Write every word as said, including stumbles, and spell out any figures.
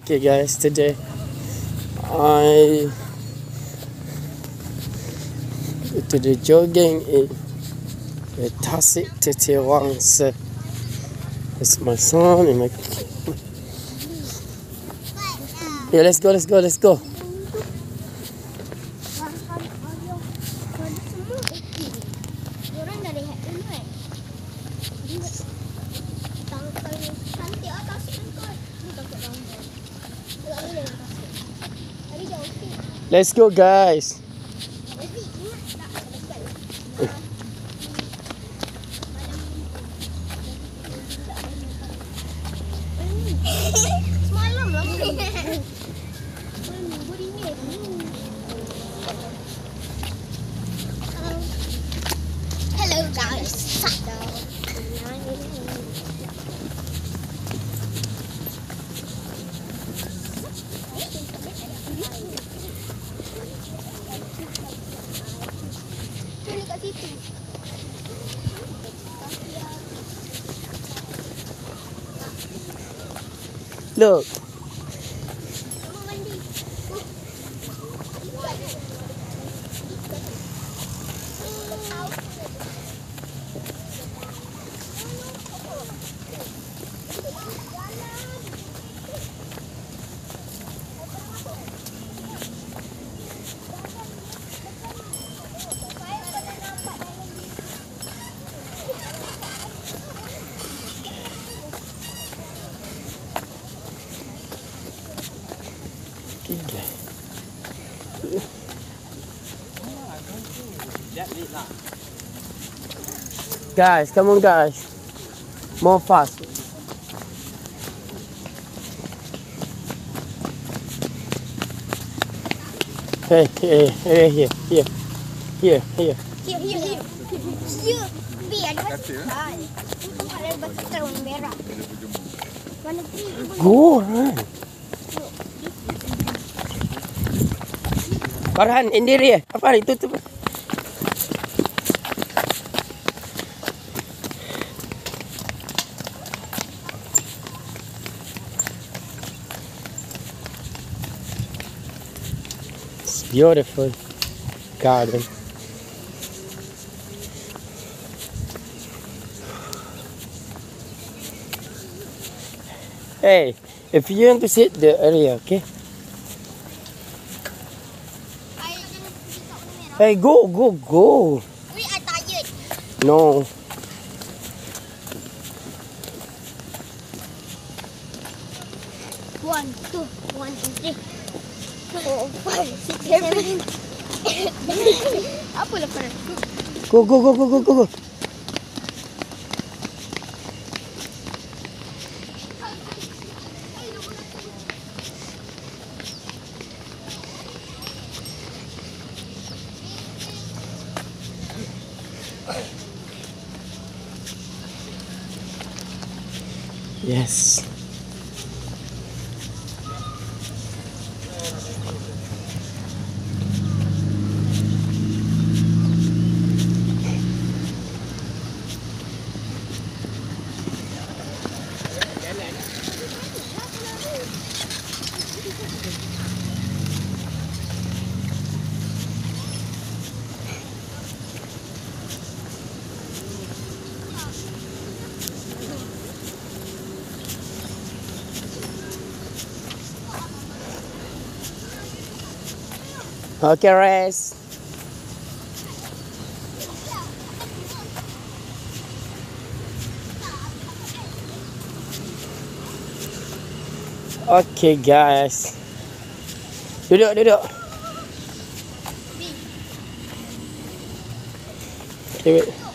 Okay guys, today I to the jogging in the Tasik Titiwang. So it's my son and my yeah, let's go, let's go, let's go. Let's go guys. Hello guys. Look. Guys, come on guys. More fast. Hey, hey, hey, here, here, here, here. Here, here, here. Here. Biar dia besar. Itu kalau besar warna merah. Warna pink. Go on. Farhan, indiri. Apa itu tu? Beautiful garden. Hey, if you want to sit the area, okay? Hey, go, go, go. We are tired. No. One, two, one, two, three. Four, five, six, seven. Apa lah pada? Go, go, go, go, go, go, go. Yes. Okay, rest. Okay, guys. Duduk, duduk. Okay, wait.